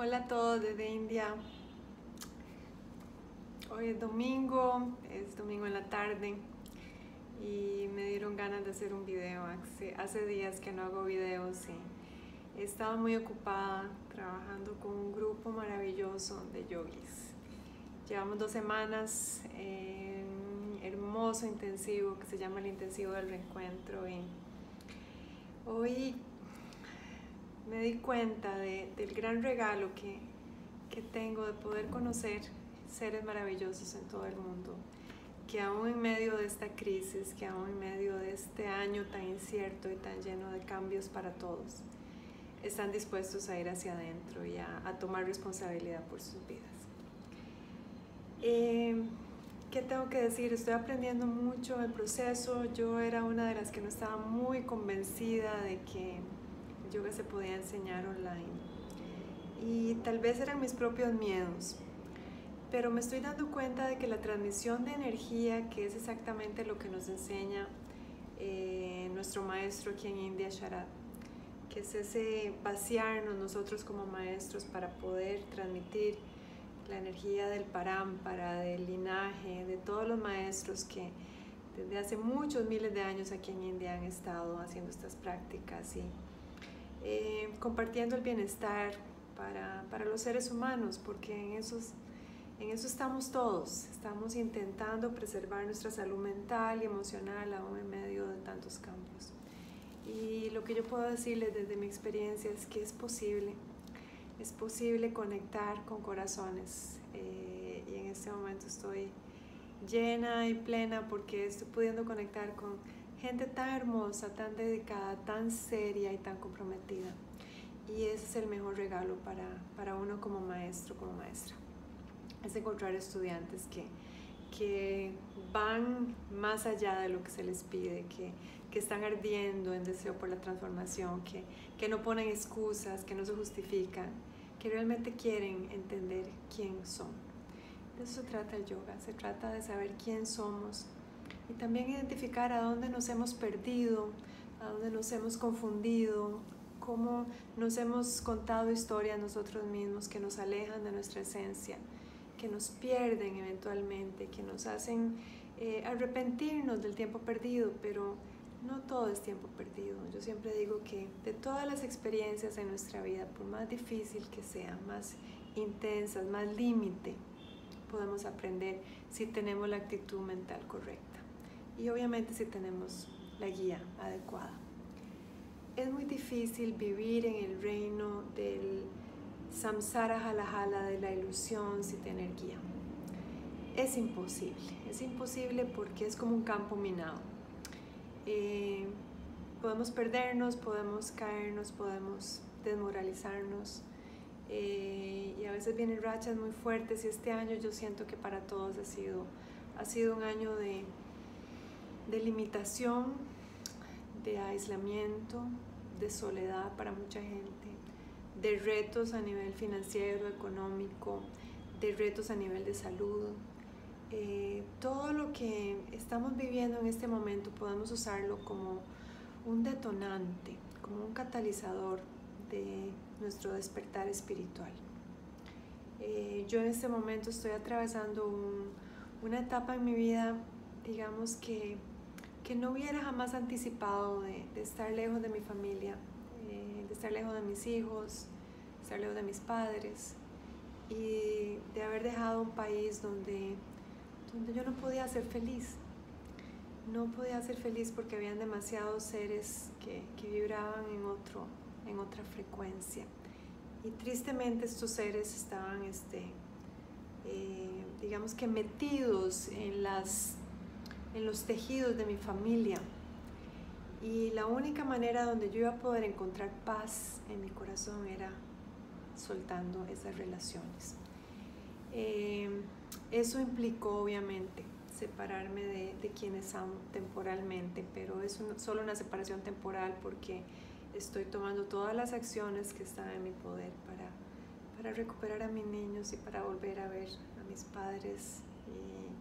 Hola a todos desde India. Hoy es domingo en la tarde y me dieron ganas de hacer un video. Hace días que no hago videos y he estado muy ocupada trabajando con un grupo maravilloso de yogis. Llevamos 2 semanas en un hermoso intensivo que se llama el Intensivo del Reencuentro y hoy me di cuenta del gran regalo que tengo de poder conocer seres maravillosos en todo el mundo, que aún en medio de esta crisis, que aún en medio de este año tan incierto y tan lleno de cambios para todos, están dispuestos a ir hacia adentro y a tomar responsabilidad por sus vidas. ¿Qué tengo que decir? Estoy aprendiendo mucho en el proceso. Yo era una de las que no estaba muy convencida de que el yoga se podía enseñar online. Y tal vez eran mis propios miedos. Pero me estoy dando cuenta de que la transmisión de energía, que es exactamente lo que nos enseña nuestro maestro aquí en India, Sharat, que es ese vaciarnos nosotros como maestros para poder transmitir la energía del parámpara, del linaje, de todos los maestros que desde hace muchos miles de años aquí en India han estado haciendo estas prácticas y compartiendo el bienestar para los seres humanos, porque en eso estamos todos. Estamos intentando preservar nuestra salud mental y emocional aún en medio de tantos cambios. Y lo que yo puedo decirles desde mi experiencia es que es posible conectar con corazones, y en este momento estoy llena y plena porque estoy pudiendo conectar con gente tan hermosa, tan dedicada, tan seria y tan comprometida, y ese es el mejor regalo para uno como maestro, como maestra, es encontrar estudiantes que van más allá de lo que se les pide, que están ardiendo en deseo por la transformación, que no ponen excusas, que no se justifican, que realmente quieren entender quién son. De eso se trata el yoga, se trata de saber quién somos y también identificar a dónde nos hemos perdido, a dónde nos hemos confundido, cómo nos hemos contado historias nosotros mismos que nos alejan de nuestra esencia, que nos pierden eventualmente, que nos hacen arrepentirnos del tiempo perdido, pero no todo es tiempo perdido. Yo siempre digo que de todas las experiencias en nuestra vida, por más difícil que sean, más intensas, más límite, podemos aprender si tenemos la actitud mental correcta y obviamente si tenemos la guía adecuada. Es muy difícil vivir en el reino del samsara jala jala, de la ilusión, sin tener guía. Es imposible porque es como un campo minado. Podemos perdernos, podemos caernos, podemos desmoralizarnos, y a veces vienen rachas muy fuertes, y este año yo siento que para todos ha sido un año de limitación, de aislamiento, de soledad para mucha gente, de retos a nivel financiero, económico, de retos a nivel de salud. Todo lo que estamos viviendo en este momento podemos usarlo como un detonante, como un catalizador de nuestro despertar espiritual. Yo en este momento estoy atravesando una etapa en mi vida, digamos que no hubiera jamás anticipado, de estar lejos de mi familia, de estar lejos de mis hijos, de estar lejos de mis padres y de haber dejado un país donde yo no podía ser feliz. No podía ser feliz porque habían demasiados seres que vibraban en otra frecuencia. Y tristemente estos seres estaban, digamos que metidos en los tejidos de mi familia. Y la única manera donde yo iba a poder encontrar paz en mi corazón era soltando esas relaciones. Eso implicó obviamente separarme de quienes amo temporalmente, pero es solo una separación temporal porque estoy tomando todas las acciones que están en mi poder para recuperar a mis niños y para volver a ver a mis padres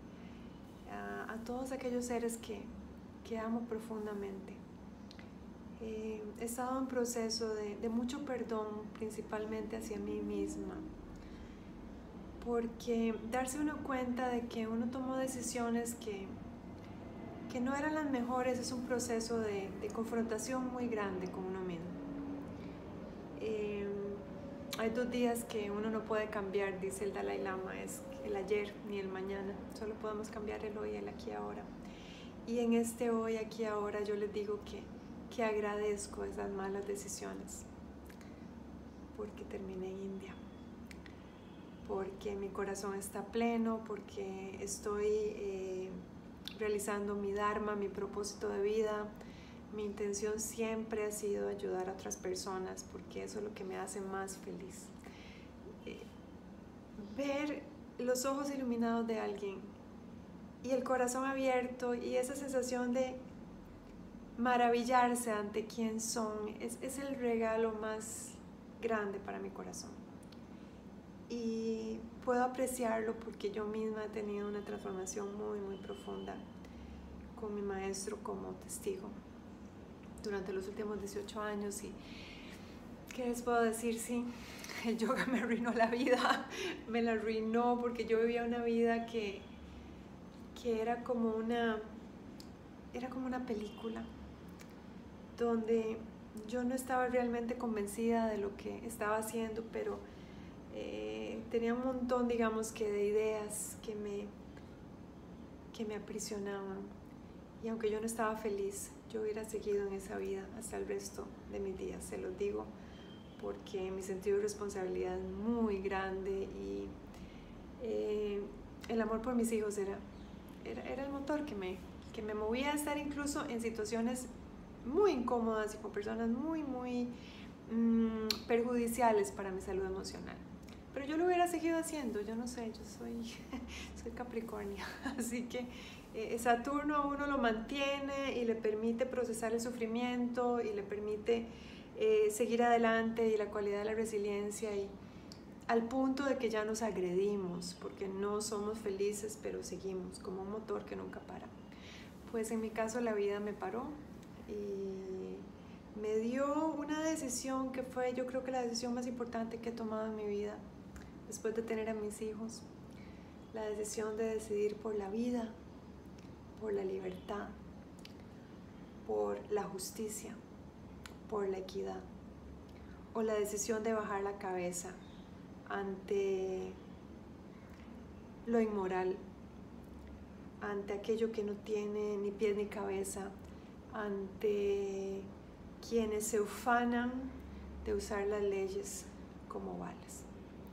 y a todos aquellos seres que amo profundamente. He estado en proceso de mucho perdón, principalmente hacia mí misma, porque darse uno cuenta de que uno tomó decisiones que no eran las mejores es un proceso de confrontación muy grande con uno mismo. Hay 2 días que uno no puede cambiar, dice el Dalai Lama, es el ayer ni el mañana, solo podemos cambiar el hoy, el aquí, ahora. Y en este hoy, aquí, ahora, yo les digo que agradezco esas malas decisiones, porque terminé en India, porque mi corazón está pleno, porque estoy realizando mi dharma, mi propósito de vida. Mi intención siempre ha sido ayudar a otras personas, porque eso es lo que me hace más feliz. Ver los ojos iluminados de alguien y el corazón abierto y esa sensación de maravillarse ante quién son es el regalo más grande para mi corazón. Y puedo apreciarlo porque yo misma he tenido una transformación muy, muy profunda con mi maestro como testigo durante los últimos 18 años. Y ¿qué les puedo decir? Sí, el yoga me arruinó la vida, me la arruinó porque yo vivía una vida que era como una película donde yo no estaba realmente convencida de lo que estaba haciendo, pero tenía un montón, digamos, que de ideas que me aprisionaban. Y aunque yo no estaba feliz, yo hubiera seguido en esa vida hasta el resto de mis días, se los digo, porque mi sentido de responsabilidad es muy grande y el amor por mis hijos era el motor que me movía a estar incluso en situaciones muy incómodas y con personas muy, muy perjudiciales para mi salud emocional. Pero yo lo hubiera seguido haciendo, yo no sé, yo soy Capricornio, así que Saturno a uno lo mantiene y le permite procesar el sufrimiento y le permite seguir adelante, y la cualidad de la resiliencia, y al punto de que ya nos agredimos porque no somos felices, pero seguimos como un motor que nunca para. Pues en mi caso la vida me paró y me dio una decisión que fue, yo creo que la decisión más importante que he tomado en mi vida después de tener a mis hijos, la decisión de decidir por la vida, por la libertad, por la justicia, por la equidad, o la decisión de bajar la cabeza ante lo inmoral, ante aquello que no tiene ni pies ni cabeza, ante quienes se ufanan de usar las leyes como balas.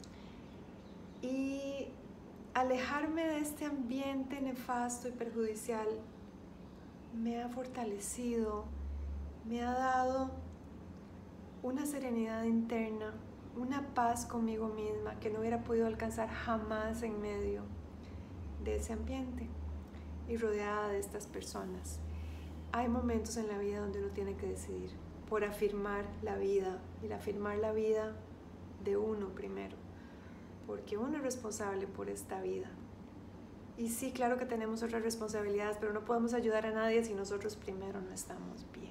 Y alejarme de este ambiente nefasto y perjudicial me ha fortalecido, me ha dado una serenidad interna, una paz conmigo misma que no hubiera podido alcanzar jamás en medio de ese ambiente y rodeada de estas personas. Hay momentos en la vida donde uno tiene que decidir por afirmar la vida, y afirmar la vida de uno primero, porque uno es responsable por esta vida. Y sí, claro que tenemos otras responsabilidades, pero no podemos ayudar a nadie si nosotros primero no estamos bien.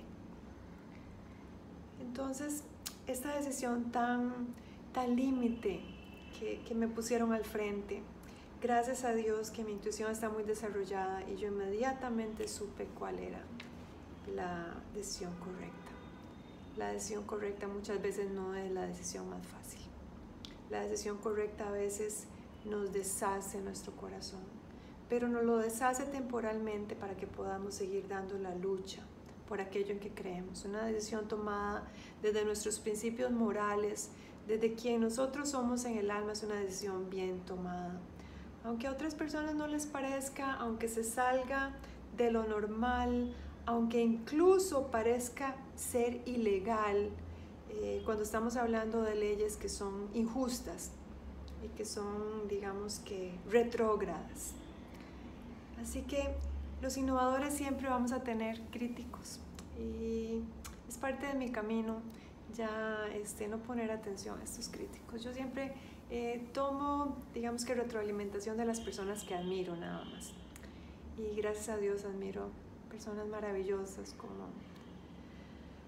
Entonces, esta decisión tan límite que me pusieron al frente, gracias a Dios que mi intuición está muy desarrollada y yo inmediatamente supe cuál era la decisión correcta. La decisión correcta muchas veces no es la decisión más fácil. La decisión correcta a veces nos deshace nuestro corazón, pero nos lo deshace temporalmente para que podamos seguir dando la lucha por aquello en que creemos. Una decisión tomada desde nuestros principios morales, desde quien nosotros somos en el alma, es una decisión bien tomada. Aunque a otras personas no les parezca, aunque se salga de lo normal, aunque incluso parezca ser ilegal, cuando estamos hablando de leyes que son injustas y que son, digamos que, retrógradas. Así que los innovadores siempre vamos a tener críticos y es parte de mi camino ya no poner atención a estos críticos. Yo siempre tomo, digamos que, retroalimentación de las personas que admiro nada más. Y gracias a Dios admiro personas maravillosas como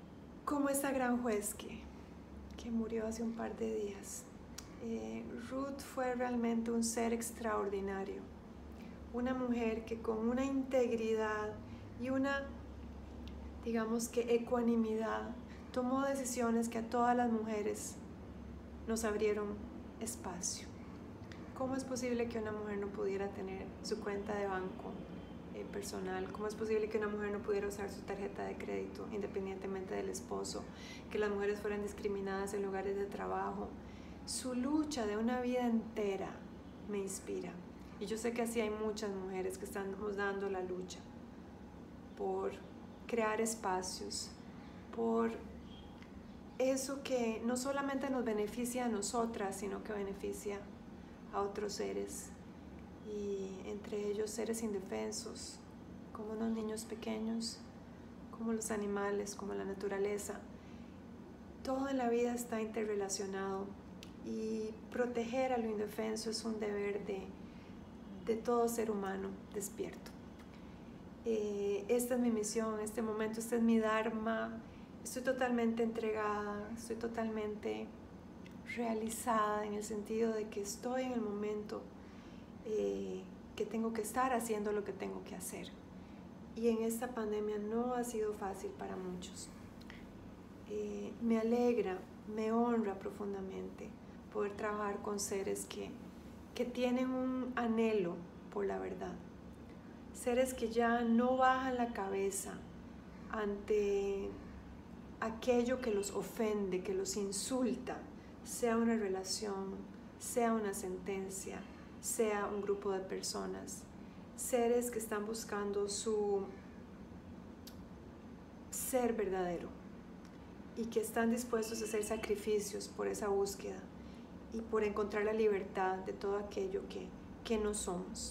como esta gran juez que murió hace un par de días. Ruth fue realmente un ser extraordinario, una mujer que con una integridad y una, digamos que ecuanimidad, tomó decisiones que a todas las mujeres nos abrieron espacio. ¿Cómo es posible que una mujer no pudiera tener su cuenta de banco personal? ¿Cómo es posible que una mujer no pudiera usar su tarjeta de crédito independientemente del esposo? Que las mujeres fueran discriminadas en lugares de trabajo. Su lucha de una vida entera me inspira. Y yo sé que así hay muchas mujeres que estamos dando la lucha por crear espacios, por eso que no solamente nos beneficia a nosotras, sino que beneficia a otros seres, y entre ellos seres indefensos, como los niños pequeños, como los animales, como la naturaleza. Todo en la vida está interrelacionado y proteger a lo indefenso es un deber de todo ser humano despierto. Esta es mi misión, este momento, este es mi dharma. Estoy totalmente entregada, estoy totalmente realizada en el sentido de que estoy en el momento que tengo que estar haciendo lo que tengo que hacer. Y en esta pandemia no ha sido fácil para muchos. Me alegra, me honra profundamente poder trabajar con seres que tienen un anhelo por la verdad. Seres que ya no bajan la cabeza ante aquello que los ofende, que los insulta, sea una relación, sea una sentencia, sea un grupo de personas. Seres que están buscando su ser verdadero y que están dispuestos a hacer sacrificios por esa búsqueda y por encontrar la libertad de todo aquello que no somos.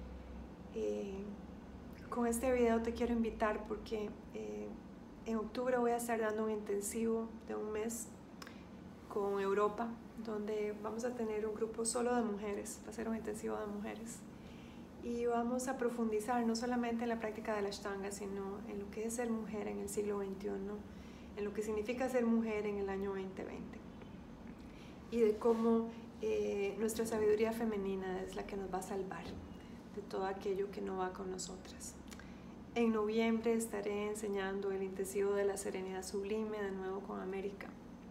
Con este video te quiero invitar porque en octubre voy a estar dando un intensivo de un mes con Europa, donde vamos a tener un grupo solo de mujeres, va a ser un intensivo de mujeres. Y vamos a profundizar no solamente en la práctica de la Ashtanga, sino en lo que es ser mujer en el siglo XXI, en lo que significa ser mujer en el año 2020. Y de cómo nuestra sabiduría femenina es la que nos va a salvar de todo aquello que no va con nosotras. En noviembre estaré enseñando el intensivo de la serenidad sublime, de nuevo con América.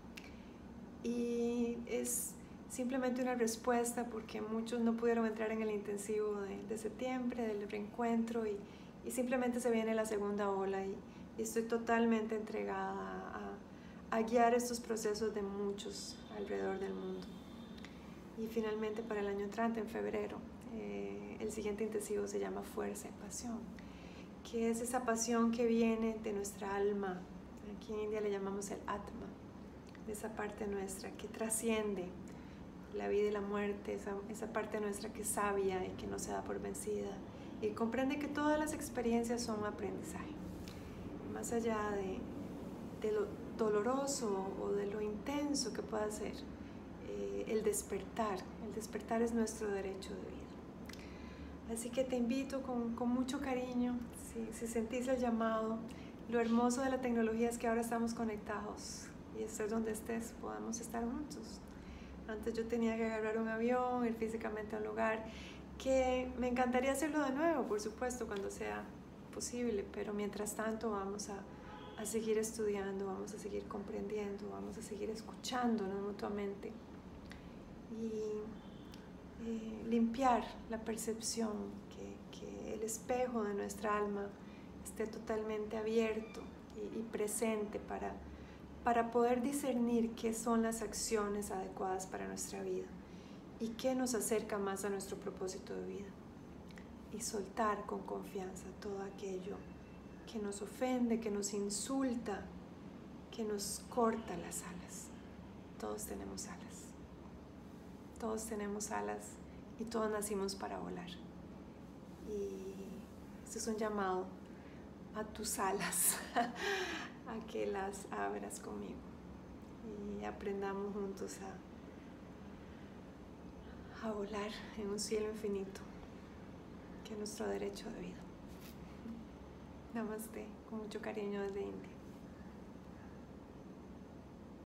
Y es simplemente una respuesta porque muchos no pudieron entrar en el intensivo de septiembre, del reencuentro, y simplemente se viene la segunda ola, y estoy totalmente entregada a guiar estos procesos de muchos alrededor del mundo. Y finalmente para el año entrante, en febrero, el siguiente intensivo se llama Fuerza y Pasión, que es esa pasión que viene de nuestra alma. Aquí en India le llamamos el Atma, de esa parte nuestra que trasciende la vida y la muerte, esa parte nuestra que es sabia y que no se da por vencida y comprende que todas las experiencias son un aprendizaje. Más allá de lo doloroso o de lo intenso que pueda ser el despertar es nuestro derecho de vida. Así que te invito con mucho cariño, si sentís el llamado. Lo hermoso de la tecnología es que ahora estamos conectados y estés donde estés, podamos estar juntos. Antes yo tenía que agarrar un avión, ir físicamente a un lugar, que me encantaría hacerlo de nuevo, por supuesto, cuando sea posible, pero mientras tanto vamos a seguir estudiando, vamos a seguir comprendiendo, vamos a seguir escuchándonos mutuamente y limpiar la percepción, que el espejo de nuestra alma esté totalmente abierto y presente para poder discernir qué son las acciones adecuadas para nuestra vida y qué nos acerca más a nuestro propósito de vida, y soltar con confianza todo aquello que nos ofende, que nos insulta, que nos corta las alas. Todos tenemos alas. Todos tenemos alas y todos nacimos para volar. Y este es un llamado a tus alas, a que las abras conmigo y aprendamos juntos a volar en un cielo infinito, que es nuestro derecho de vida. Namaste, con mucho cariño desde India.